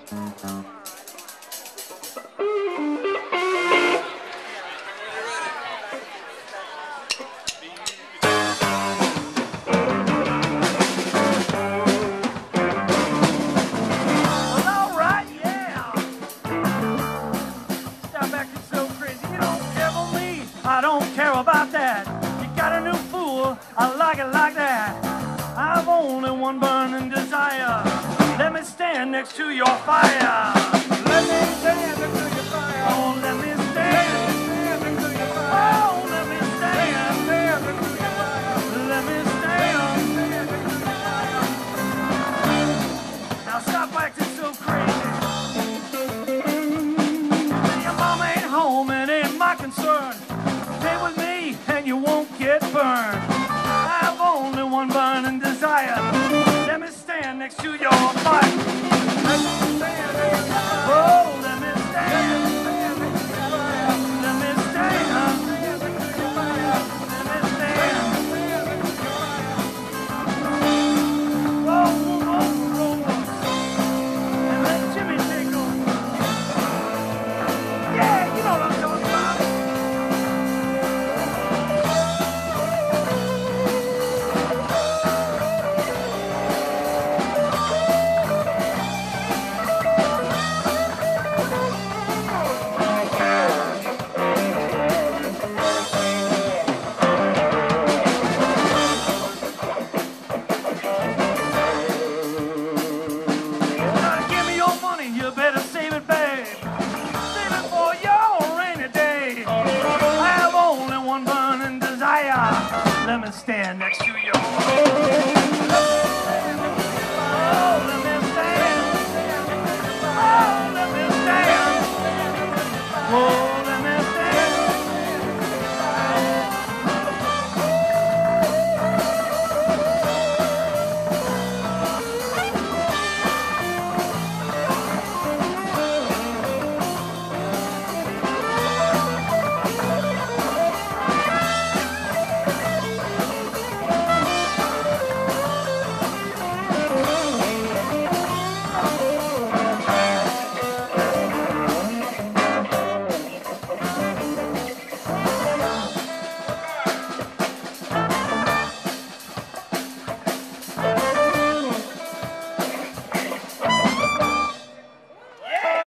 I don't care about that. You got a new fool, I like it like that. I've only one burning desire. Let me stand next to your fire. Let me tell you